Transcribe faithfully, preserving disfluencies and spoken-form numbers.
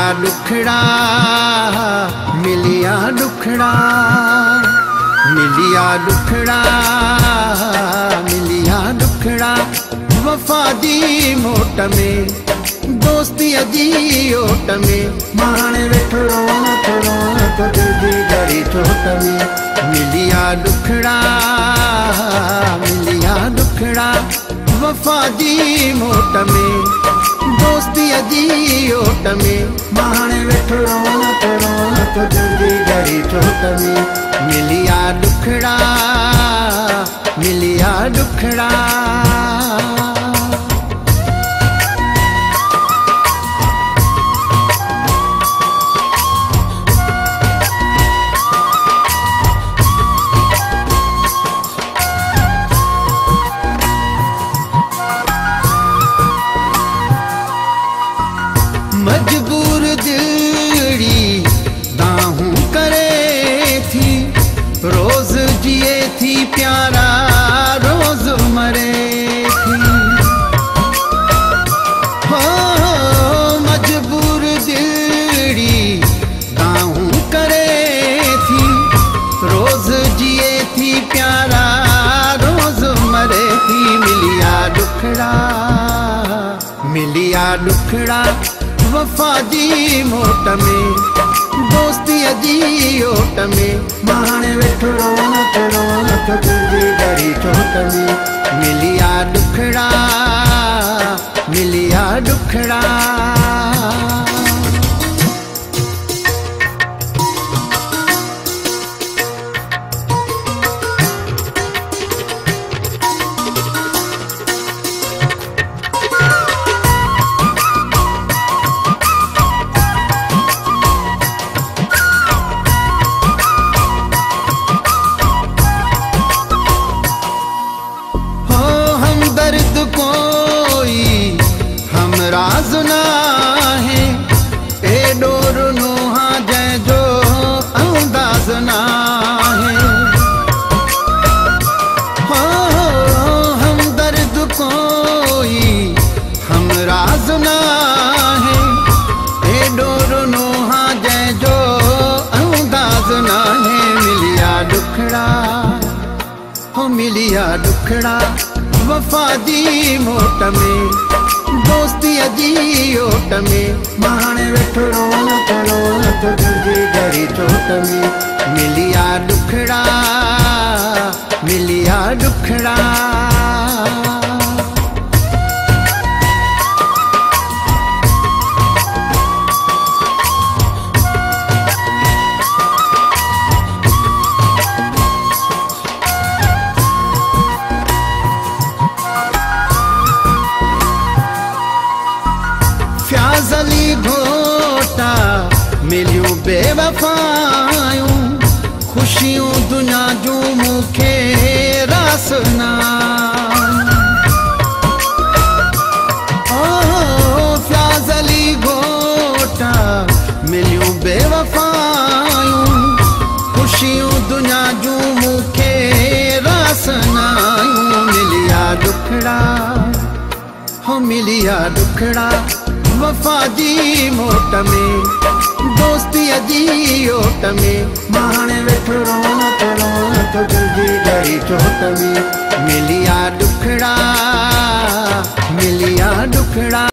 दुखड़ा मिलिया दुखड़ा मिलिया दुखड़ा मिलिया दुखड़ा वफा दी मोट में दोस्ती अजी ओट में माणे वेठो रोत रोत दिल दी गरी चोट में मिलिया दुखड़ा मिलिया दुखड़ा वफा दी मोट में दोस्ती अजी ओट में माणे वेठो रोत रोत दिल दी गरी चोट में मिलिया दुखड़ा मिलिया दुखड़ा मजबूर दिली दाहूं करे थी रोज जिए थी प्यारा रोज मरे थी हो मजबूर दिली दाहूं करे थी रोज जिए थी प्यारा रोज मरे थी मिलिया दुखड़ा मिलिया दुखड़ा वफा दी मोट में दोस्ती अजी ओट में माणे वेठो रोत रोत दिल दी गरी चोट में मिलिया दुखड़ा मिलिया दुखड़ा दर्द कोई हमराज ना है ए डोर नोहा जै जो अंदाज ना है हो हम दर्द कोई हमराज ना है ए डोर नोहा जै जो अंदाज ना है मिलिया दुखड़ा हो मिलिया दुखड़ा वफा दी मोट में दोस्ती अजी ओट में माणे वेठो रोत रोत दिल दी गरी चोट में मिलिया दुखड़ा मिलिया दुखड़ा फ्याज़ली घोटा मिलियूं बेवफायूं खुशियों दुनिया जूं मूंखे रास ना ओ फ्याज़ली घोटा मिलियूं बेवफायूं खुशियों दुनिया जूं मूंखे रास ना मिलिया दुखड़ा हो मिलिया दुखड़ा वफा दी मोट में दोस्ती अजी ओट में माणे वेठो रोत रोत दिल दी गरी चोट में मिलिया दुखड़ा मिलिया दुखड़ा।